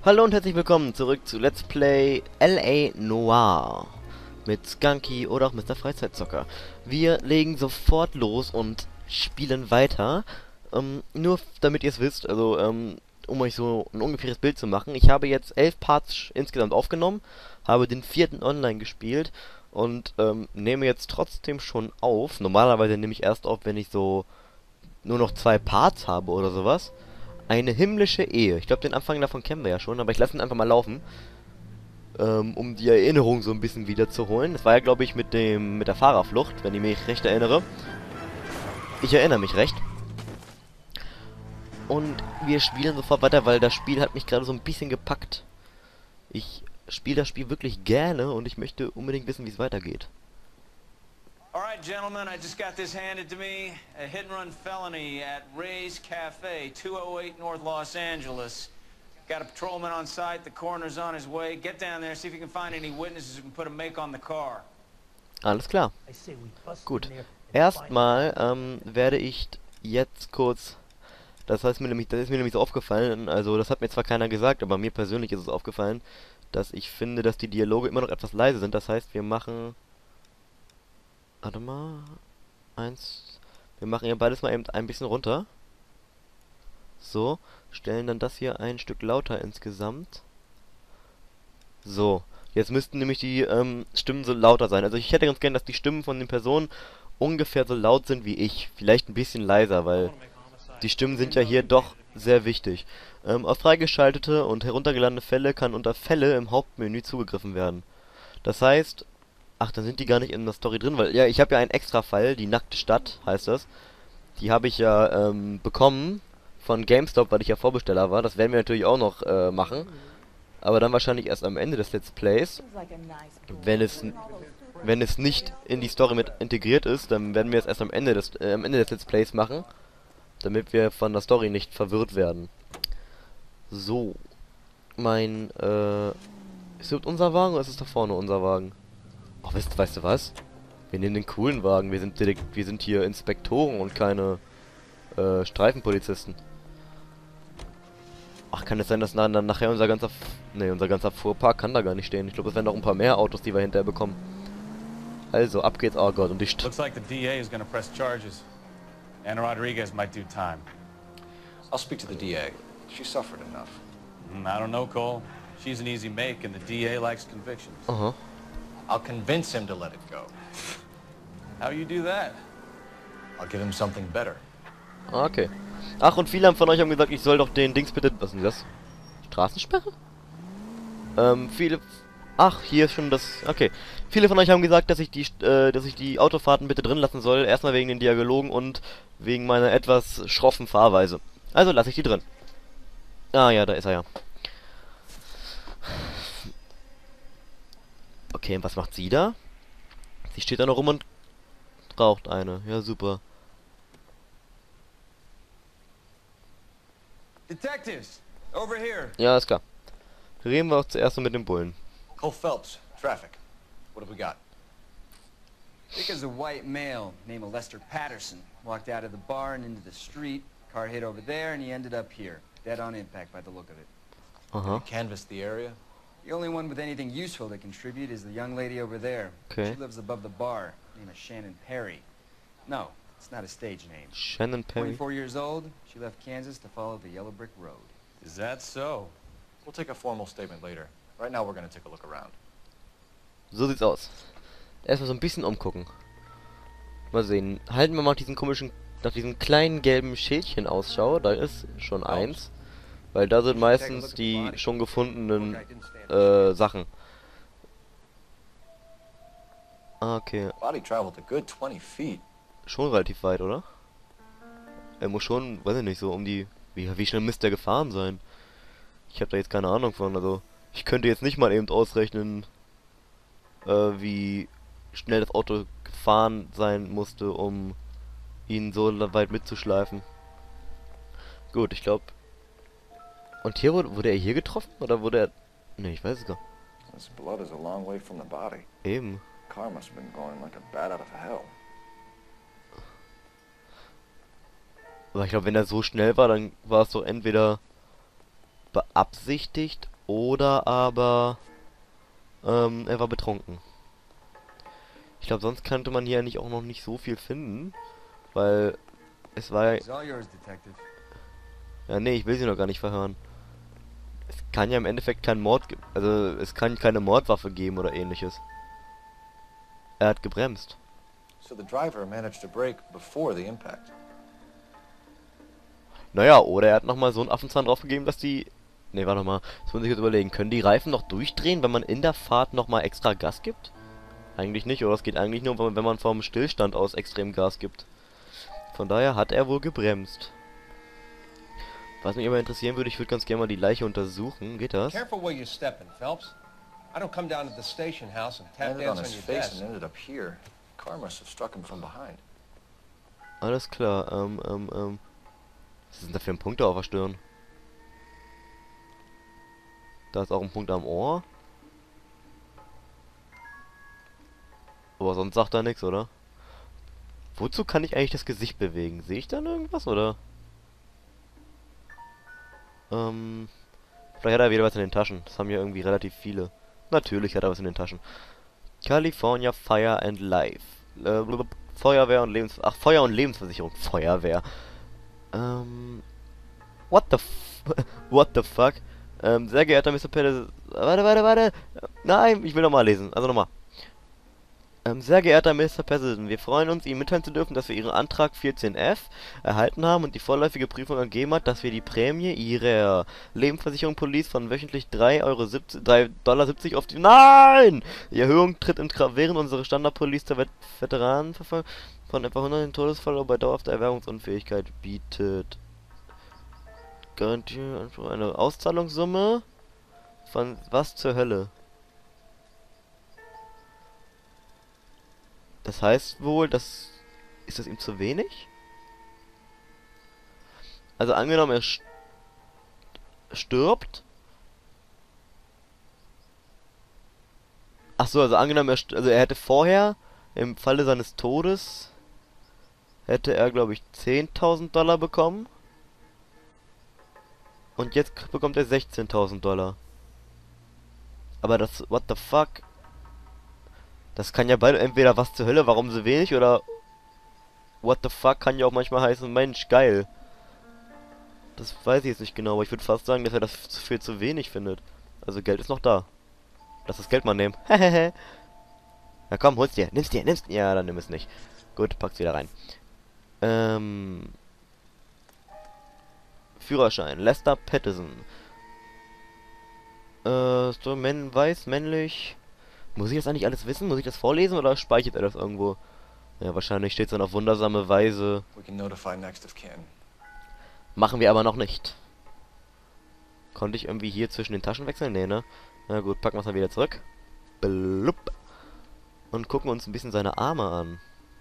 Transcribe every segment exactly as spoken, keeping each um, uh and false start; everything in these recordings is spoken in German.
Hallo und herzlich willkommen zurück zu Let's Play L A Noire mit Skunky oder auch Mister Freizeitzocker. Wir legen sofort los und spielen weiter. Ähm, nur damit ihr es wisst, also ähm, um euch so ein ungefähres Bild zu machen. Ich habe jetzt elf Parts insgesamt aufgenommen, habe den vierten online gespielt und ähm, nehme jetzt trotzdem schon auf. Normalerweise nehme ich erst auf, wenn ich so nur noch zwei Parts habe oder sowas. Eine himmlische Ehe. Ich glaube, den Anfang davon kennen wir ja schon, aber ich lasse ihn einfach mal laufen, ähm, um die Erinnerung so ein bisschen wiederzuholen. Das war ja, glaube ich, mit dem mit der Fahrerflucht, wenn ich mich recht erinnere. Ich erinnere mich recht. Und wir spielen sofort weiter, weil das Spiel hat mich gerade so ein bisschen gepackt. Ich spiele das Spiel wirklich gerne und ich möchte unbedingt wissen, wie es weitergeht. Alright, gentlemen, I just got this handed to me. A hit-and-run felony at Ray's Cafe, two oh eight North Los Angeles. Got a patrolman on site, the coroner's on his way. Get down there, see if you can find any witnesses who can put a make on the car. Alles klar. Gut. Erstmal ähm, werde ich jetzt kurz... Das heißt mir nämlich, das ist mir nämlich so aufgefallen, also das hat mir zwar keiner gesagt, aber mir persönlich ist es aufgefallen, dass ich finde, dass die Dialoge immer noch etwas leise sind. Das heißt, wir machen... Warte mal. Eins. Wir machen hier beides mal eben ein bisschen runter. So. Stellen dann das hier ein Stück lauter insgesamt. So. Jetzt müssten nämlich die ähm, Stimmen so lauter sein. Also ich hätte ganz gern, dass die Stimmen von den Personen ungefähr so laut sind wie ich. Vielleicht ein bisschen leiser, weil die Stimmen sind ja hier doch sehr wichtig. Ähm, auf freigeschaltete und heruntergeladene Fälle kann unter Fälle im Hauptmenü zugegriffen werden. Das heißt... Ach, dann sind die gar nicht in der Story drin, weil, ja, ich habe ja einen Extra-Fall, die nackte Stadt, heißt das. Die habe ich ja, ähm, bekommen von GameStop, weil ich ja Vorbesteller war. Das werden wir natürlich auch noch, äh, machen. Aber dann wahrscheinlich erst am Ende des Let's Plays. Wenn es, wenn es nicht in die Story mit integriert ist, dann werden wir es erst am Ende des, äh, am Ende des Let's Plays machen. Damit wir von der Story nicht verwirrt werden. So. Mein, äh, ist das unser Wagen oder ist es da vorne unser Wagen? Oh, weißt, weißt du was? Wir nehmen den coolen Wagen. Wir sind direkt, wir sind hier Inspektoren und keine äh, Streifenpolizisten. Ach, kann es sein, dass na, na, nachher unser ganzer... F nee, unser ganzer Fuhrpark kann da gar nicht stehen. Ich glaube, es werden noch ein paar mehr Autos, die wir hinterher bekommen. Also, ab geht's. Oh Gott, und die St Looks like the D A is gonna press charges. Anna Rodriguez might do time. I'll speak to the D A. She suffered enough. Mm, I don't know, Cole. She's an easy make, and the D A likes convictions. Aha. I'll convince him to let it go. How you do that? I'll give him something better. Okay. Ach, und viele von euch haben gesagt, ich soll doch den Dings bitte... Was ist denn das? Straßensperre? Ähm, viele... Ach, hier ist schon das... Okay. Viele von euch haben gesagt, dass ich die, äh, dass ich die Autofahrten bitte drin lassen soll. Erstmal wegen den Dialogen und wegen meiner etwas schroffen Fahrweise. Also lasse ich die drin. Ah ja, da ist er ja. Okay, und was macht sie da? Sie steht da noch rum und raucht eine. Ja, super. Detectives, over here. Ja, ist klar. Reden wir auch zuerst mal mit dem Bullen. Cole Phelps, traffic. What have we got? Because a white male named Lester Patterson walked out of the bar and into the street. Car hit over there and he ended up here. Dead on impact by the look of it. Aha. Canvass the area. The only one with anything useful to contribute is the young lady over there. Okay. She lives above the bar. Name is Shannon Perry. No, it's not a stage name. Shannon Perry. twenty-four years old, she left Kansas to follow the Yellow Brick Road. Is that so? We'll take a formal statement later. Right now we're gonna take a look around. So sieht's aus. Erstmal so ein bisschen umgucken. Mal sehen. Halten wir mal nach diesem komischen, nach diesem kleinen gelben Schildchen Ausschau. Da ist schon eins. Weil da sind meistens die schon gefundenen äh, Sachen. Ah, okay. Body traveled a good twenty feet. Schon relativ weit, oder? Er muss schon, weiß ich nicht, so um die... Wie, wie schnell müsste er gefahren sein? Ich habe da jetzt keine Ahnung von, also... Ich könnte jetzt nicht mal eben ausrechnen, äh, wie schnell das Auto gefahren sein musste, um ihn so weit mitzuschleifen. Gut, ich glaube... Und hier wurde, wurde er hier getroffen? Oder wurde er... Ne, ich weiß es gar nicht. This blood is a long way from the body. Eben. Car must have been going like a bat out of hell. Aber ich glaube, wenn er so schnell war, dann war es doch entweder beabsichtigt Oder aber ähm, er war betrunken. Ich glaube, sonst könnte man hier eigentlich auch noch nicht so viel finden. Weil es war ja... It's all yours, Detective. Ja, nee, ich will sie noch gar nicht verhören. Es kann ja im Endeffekt kein Mord... ge- Also, es kann keine Mordwaffe geben oder ähnliches. Er hat gebremst. So the driver managed to brake before the impact. Naja, oder er hat nochmal so einen Affenzahn draufgegeben, dass die... Ne, warte mal. Das muss ich jetzt überlegen. Können die Reifen noch durchdrehen, wenn man in der Fahrt nochmal extra Gas gibt? Eigentlich nicht, oder? Es geht eigentlich nur, wenn man- wenn man vom Stillstand aus extrem Gas gibt. Von daher hat er wohl gebremst. Was mich aber interessieren würde, ich würde ganz gerne mal die Leiche untersuchen. Geht das? Careful where you stepping, Phelps. I don't come down to the station house and tap Landed on dance on his your face desk. and ended up here. Car must have struck him from behind. Alles klar, ähm, ähm, ähm. Was ist denn da für ein Punkt auf der Stirn? Da ist auch ein Punkt am Ohr. Aber sonst sagt er nichts, oder? Wozu kann ich eigentlich das Gesicht bewegen? Sehe ich dann irgendwas, oder? Ähm. Vielleicht hat er wieder was in den Taschen. Das haben ja irgendwie relativ viele. Natürlich hat er was in den Taschen. California Fire and Life. Äh, blub, Feuerwehr und Lebens... Ach, Feuer und Lebensversicherung. Feuerwehr. Ähm... What the f... What the fuck? Ähm, sehr geehrter Mister Peters... Warte, warte, warte! Nein, ich will nochmal lesen. Also nochmal. Ähm, sehr geehrter Mister Patterson, wir freuen uns, Ihnen mitteilen zu dürfen, dass wir Ihren Antrag vierzehn F erhalten haben und die vorläufige Prüfung ergeben hat, dass wir die Prämie Ihrer Lebensversicherung Police von wöchentlich drei Dollar siebzig auf die... Nein! Die Erhöhung tritt in Kraft, während unsere Standard-Police der Vet Veteranenverfall von etwa hundert den Todesfall oder bei dauerhafter Erwerbungsunfähigkeit bietet. Garantiere eine Auszahlungssumme von was zur Hölle? Das heißt wohl, dass... Ist das ihm zu wenig? Also angenommen, er st stirbt. Ach so, also angenommen, er st also er hätte vorher, im Falle seines Todes, hätte er, glaube ich, zehntausend Dollar bekommen. Und jetzt bekommt er sechzehntausend Dollar. Aber das... What the fuck? Das kann ja beide entweder was zur Hölle, warum so wenig, oder what the fuck kann ja auch manchmal heißen, Mensch, geil. Das weiß ich jetzt nicht genau, aber ich würde fast sagen, dass er das viel zu wenig findet. Also Geld ist noch da. Lass das Geld mal nehmen. Hehehe. Na komm, hol's dir. Nimm's dir, nimm's dir. Ja, dann nimm es nicht. Gut, pack's wieder rein. Ähm... Führerschein. Lester Patterson. Äh, so, Männ, weiß, männlich... Muss ich das eigentlich alles wissen? Muss ich das vorlesen oder speichert er das irgendwo? Ja, wahrscheinlich steht es dann auf wundersame Weise. We can notify next of kin. Machen wir aber noch nicht. Konnte ich irgendwie hier zwischen den Taschen wechseln? Nee, ne? Na gut, packen wir es mal wieder zurück. Blub. Und gucken uns ein bisschen seine Arme an.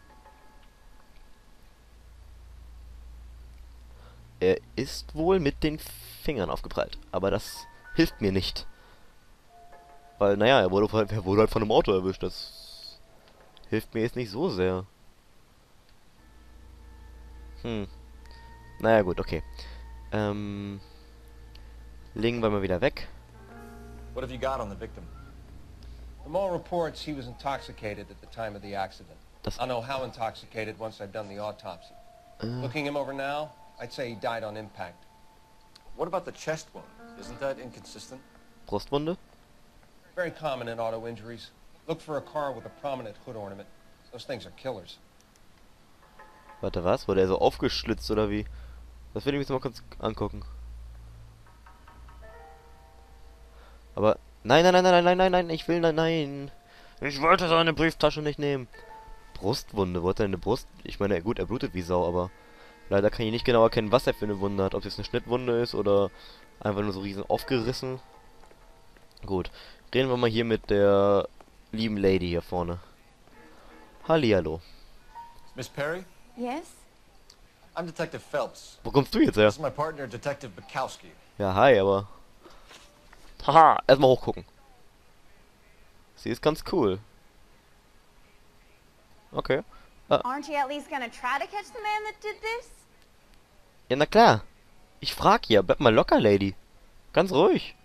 Er ist wohl mit den Fingern aufgeprallt. Aber das hilft mir nicht. Weil, naja, er wurde, er wurde halt von einem Auto erwischt. Das hilft mir jetzt nicht so sehr. Hm. Naja, gut, okay. Ähm. Legen wir mal wieder weg. What have you got on the victim? From all reports, he was intoxicated at the time of the accident. Das, I'll know how intoxicated once I've done the autopsy. äh, Looking him over now, I'd say he died on impact. What about the chest wound? Isn't that inconsistent? Brustwunde? Very common in auto injuries. Look for a car with a prominent hood ornament. Those things are killers. Warte, was? Wurde er so aufgeschlitzt oder wie? Das will ich mir jetzt mal kurz angucken. Aber... Nein, nein, nein, nein, nein, nein, nein, ich will... Nein, nein. Ich wollte seine Brieftasche nicht nehmen. Brustwunde, wo hat er eine Brust... Ich meine, gut, er blutet wie Sau, aber... Leider kann ich nicht genau erkennen, was er für eine Wunde hat. Ob es jetzt eine Schnittwunde ist oder... Einfach nur so riesen aufgerissen. Gut. Reden wir mal hier mit der... lieben Lady hier vorne. Hallihallo. Miss Perry? Yes? I'm Detective Phelps. Wo kommst du jetzt her? This is my partner, Detective Bukowski. Ja, hi, aber... Haha, erstmal hochgucken. Sie ist ganz cool. Okay. Ah. Aren't you at least gonna try to catch the man that did this? Ja, na klar. Ich frag ja, bleib mal locker, Lady. Ganz ruhig.